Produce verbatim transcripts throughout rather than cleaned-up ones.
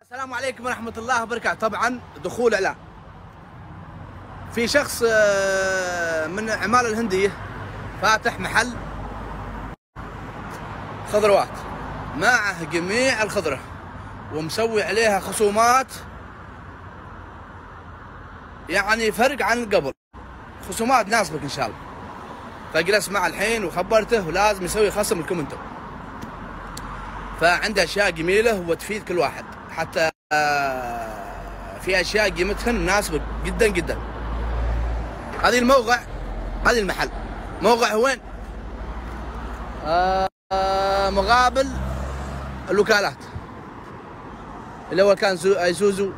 السلام عليكم ورحمة الله وبركاته. طبعا دخول إعلان في شخص من عمالة الهندية فاتح محل خضروات، معه جميع الخضرة ومسوي عليها خصومات، يعني فرق عن قبل، خصومات تناسبك إن شاء الله. فجلس معه الحين وخبرته ولازم يسوي خصم لكم انتم. فعنده أشياء جميلة وتفيد كل واحد، حتى في أشياء قيمتها مناسبة جدا جدا. هذه الموقع، هذه المحل، موقع وين؟ آه مقابل الوكالات. الأول كان ايسوزو،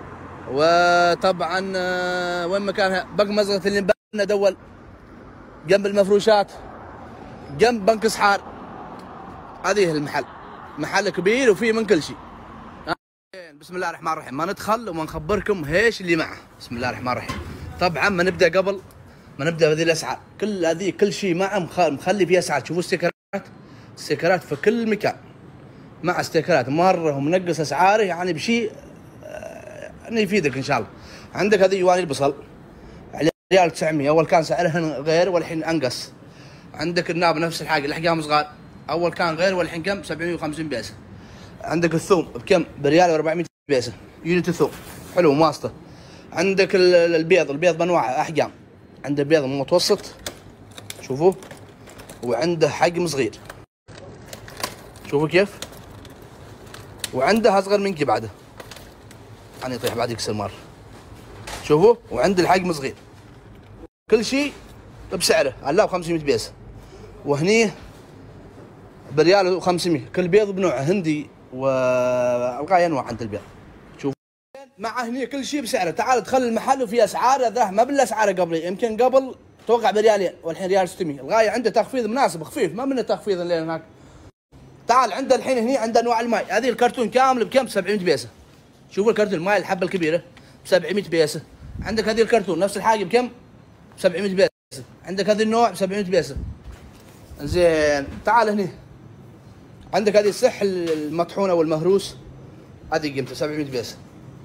وطبعا آه وين مكانها؟ بنك مزرعة اللي بنا دول، جنب المفروشات، جنب بنك صحار. هذه المحل، محل كبير وفيه من كل شيء. بسم الله الرحمن الرحيم، ما ندخل وما نخبركم ايش اللي معه. بسم الله الرحمن الرحيم. طبعا ما نبدا قبل ما نبدا بهذه الاسعار، كل هذه كل شيء معه مخلي فيه اسعار. شوفوا الستيكرات، الستيكرات في كل مكان، مع ستيكرات مره ومنقص اسعاره، يعني بشيء انه يفيدك ان شاء الله. عندك هذه يواني البصل ريال تسعمية، اول كان سعرها غير والحين انقص. عندك الناب نفس الحاجه، الاحجام صغار، اول كان غير والحين كم؟ سبعمية وخمسين بيسه. عندك الثوم بكم؟ بريال وأربعمية بيسه، يونت الثوم حلو ماسطه. عندك البيض، البيض بانواعه احجام، عنده بيض متوسط شوفوه، وعنده حجم صغير شوفوا كيف، وعنده اصغر منك بعده، يعني يطيح بعد يكسر مره شوفوا، وعنده الحجم صغير. كل شيء بسعره، هلا ب خمسمية بيسه، وهني بريال وخمسمية. كل بيض بنوعه، هندي والغاية انواع عند البيض. شوف مع هني كل شيء بسعره. تعال ادخل المحل وفي اسعار ذا ما بالاسعار قبل، يمكن قبل توقع بريالين والحين ريال ستمية. الغاية عنده تخفيض مناسب خفيف، ما منه تخفيض اللي هناك. تعال عنده الحين هني عنده انواع الماي، هذه الكرتون كامل بكم؟ سبعمية بيسه. شوفوا الكرتون الماي الحبه الكبيره ب سبعمية بيسه. عندك هذه الكرتون نفس الحاجه بكم؟ ب سبعمية بيسه. عندك هذه النوع ب سبعمية بيسه. زين تعال هني عندك هذه الصح المطحونه والمهروس، هذه قيمته سبعمية بيسه.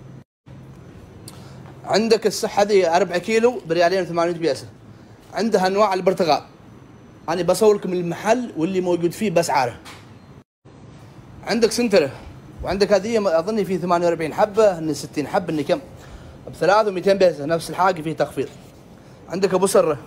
عندك الصح هذه أربعة كيلو بريالين وثمانمية بيسه. عندها انواع البرتقال، انا بصور لكم المحل واللي موجود فيه باسعاره. عندك سنتره، وعندك هذه اظني فيه ثمانية وأربعين حبه، ان ستين حبه، ان كم؟ ب ثلاثة ومئتين بيسه. نفس الحاجه فيه تخفيض. عندك ابو سره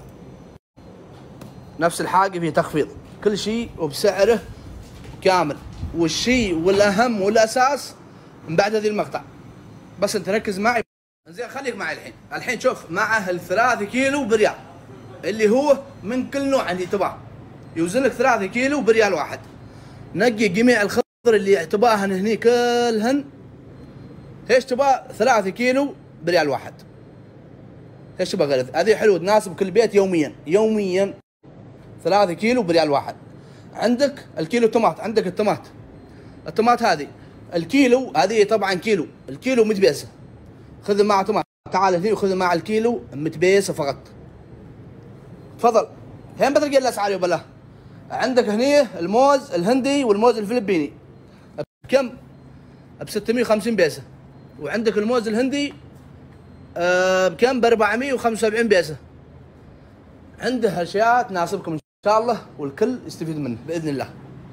نفس الحاجه فيه تخفيض. كل شيء وبسعره كامل. والشيء والاهم والاساس من بعد هذه المقطع، بس انت ركز معي. زين خليك معي الحين. الحين شوف معه الثلاثة كيلو بريال، اللي هو من كل نوع اللي تباه، يوزن لك ثلاثة كيلو بريال واحد. نقي جميع الخضر اللي تباهن هني كلهن. ايش تباه؟ ثلاثة كيلو بريال واحد. ايش تبغى غير هذه؟ حلوه تناسب كل بيت يوميا يوميا. ثلاثة كيلو بريال واحد. عندك الكيلو طماط، عندك الطماط، الطماط هذه الكيلو، هذه طبعا كيلو، الكيلو مية بيسه. خذ معه طماط، تعال هنا وخذ معه الكيلو مية بيسه فقط. تفضل. هين بتلقى الاسعار يا. عندك هني الموز الهندي والموز الفلبيني بكم؟ ب ستمية وخمسين بيسه. وعندك الموز الهندي أه بكم؟ ب أربعمية وخمسة وسبعين بيسه. عنده اشياء تناسبكم ان شاء الله والكل يستفيد منه باذن الله.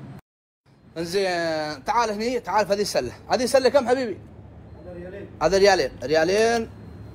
انزين تعال هني، تعال في هذه السله. هذه السله كم حبيبي؟ هذا ريالين. هذا ريالين، ريالين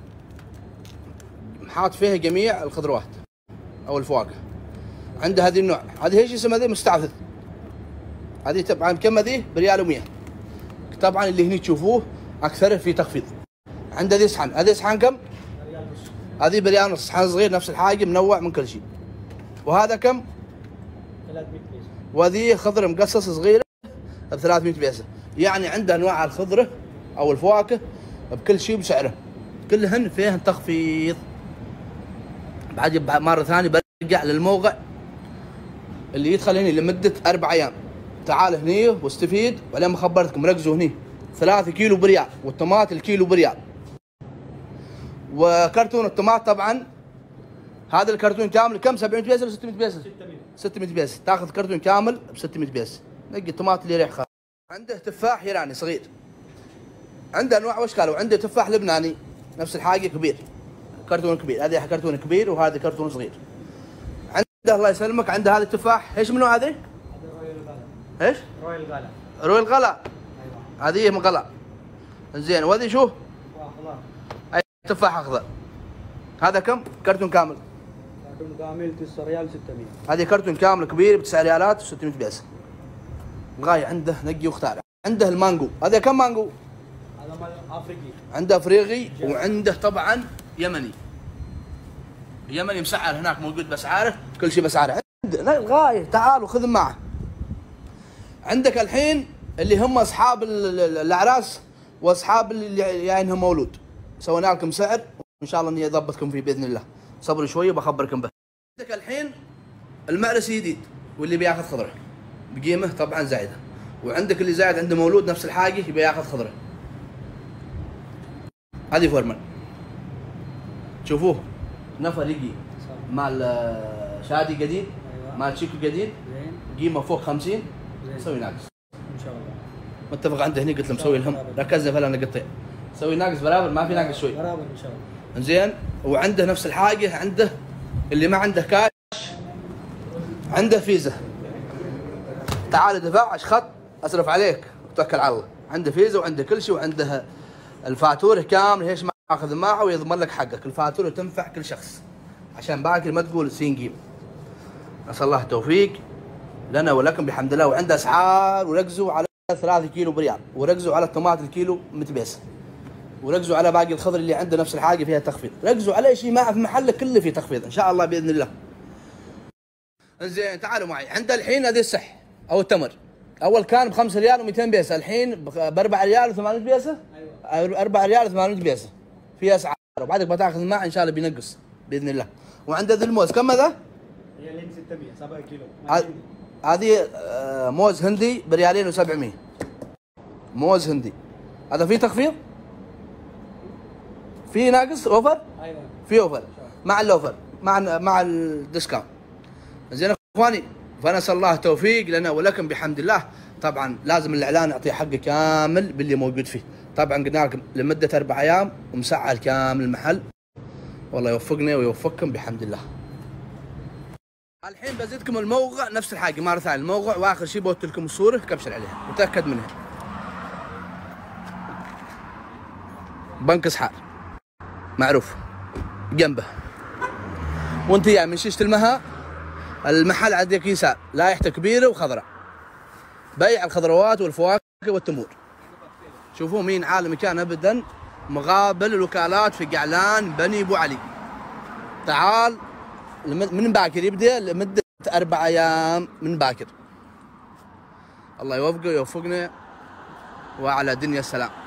حاط فيها جميع الخضروات او الفواكه. عنده هذه النوع، هذه ايش اسمها؟ هذه مستعفذ. هذه طبعا كم؟ هذه بريال ومية. طبعا اللي هني تشوفوه اكثره في تخفيض. عنده هذه صحن، هذه صحن كم؟ بريال ونص. هذه بريال ونص، صحن صغير نفس الحاجه منوع من كل شيء. وهذا كم؟ ثلاثمية بيسه. وهذه خضره مقصصه صغيره ب ثلاثمية بيسه. يعني عنده انواع الخضره او الفواكه بكل شيء بسعره، كلهن فيهن تخفيض. بعد مره ثانيه برجع للموقع اللي يدخل هني لمده اربع ايام. تعال هني واستفيد، ولا ما خبرتكم ركزوا هني. ثلاثة كيلو بريال، والطماط الكيلو بريال. وكرتون الطماط طبعا هذا الكرتون كامل كم؟ سبعمية بيسه ولا ستمية بيسه؟ ستمية. ستمية بيسه. تاخذ كرتون كامل ب ستمية بيسه. نقي الطماط اللي يريح خالص. عنده تفاح ايراني صغير، عنده انواع واشكال، وعنده تفاح لبناني نفس الحاجه كبير، كرتون كبير، هذه كرتون كبير وهذا كرتون صغير. عنده الله يسلمك، عنده هذا التفاح، ايش منو هذه؟ رويال غلا. ايش؟ رويال غلا. رويال غلا. ايوه. هذه من غلا. زين، وهذه شو؟ اخضر. اي تفاح اخضر. هذا كم؟ كرتون كامل. كرتون كامل تسعة ريال ستمية. هذه كرتون كامل كبير بتسع ريالات وستمية بيسه. الغاية عنده نقي واختار. عنده المانجو، هذا كم مانجو؟ هذا مال افريقي. عنده افريقي وعنده طبعا يمني. يمني مسعر هناك موجود باسعاره، كل شيء باسعاره. عنده الغاية، تعالوا خذ معه. عندك الحين اللي هم اصحاب الاعراس واصحاب اللي جايينهم مولود، سوينا لكم سعر وان شاء الله اني اضبطكم فيه باذن الله. صبروا شوي وبخبركم به. عندك الحين المعرس جديد واللي بياخذ خضره بقيمه طبعا زايده، وعندك اللي زايد عنده مولود نفس الحاجه يبي ياخذ خضره. هذه فورمن، شوفوه نفر يجي مال شادي جديد، مال شيكو جديد، قيمه فوق خمسين، سوي ناقص ان شاء الله. متفق عنده هني، قلت له مسوي لهم ركزنا فلا نقطع، سوي ناقص برابر، ما في ناقص شوي برابر ان شاء الله. زين. وعنده نفس الحاجه، عنده اللي ما عنده كاش عنده فيزا، تعال دفع خط اصرف عليك وتوكل على الله. عنده فيزا وعنده كل شيء، وعنده الفاتوره كامله، ايش ما اخذ معه ويضمن لك حقك. الفاتوره تنفع كل شخص عشان باكر ما تقول سين قيم. نسال الله التوفيق لنا ولكم بحمد الله. وعنده اسعار، وركزوا على ثلاثة كيلو بريال، وركزوا على الطماط الكيلو مية بيسه، وركزوا على باقي الخضر اللي عنده نفس الحاجه فيها تخفيض. ركزوا على شيء ما في محله كله فيه تخفيض ان شاء الله باذن الله. زين تعالوا معي. عنده الحين هذه الصح او التمر، اول كان ب خمسة ريال ومئتين بيسه، الحين ب أربعة ريال وثمانمئة بيسه. ايوه أربعة ريال وثمانمئة بيسه في اسعار، وبعدك بتاخذ معه ان شاء الله بينقص باذن الله. وعنده ذي الموز كم هذا؟ ريالين ستمية، سبعة كيلو. هذه موز هندي بريالين وسبعمئة، موز هندي. هذا فيه تخفيض؟ في ناقص اوفر؟ ايوه في اوفر مع الاوفر، مع مع الديسكاونت. زين اخواني، فنسال الله التوفيق لنا ولكم بحمد الله. طبعا لازم الاعلان يعطي حقه كامل باللي موجود فيه. طبعا قلنا لكم لمده اربع ايام ومسعر كامل المحل، والله يوفقنا ويوفقكم بحمد الله. الحين بزيدكم الموقع نفس الحاجه مره ثانيه، الموقع واخر شيء بوت لكم الصوره كبشر عليها وتاكد منها. بنك اسحار معروف جنبه، وانت جاي من شيشه المها المحل عندك يسار، لائحته كبيره وخضراء، بيع الخضروات والفواكه والتمور. شوفوا مين عالم كان ابدا مقابل الوكالات في قعلان بني ابو علي. تعال من باكر يبدا لمده اربع ايام من باكر. الله يوفقه ويوفقنا، وعلى دنيا السلام.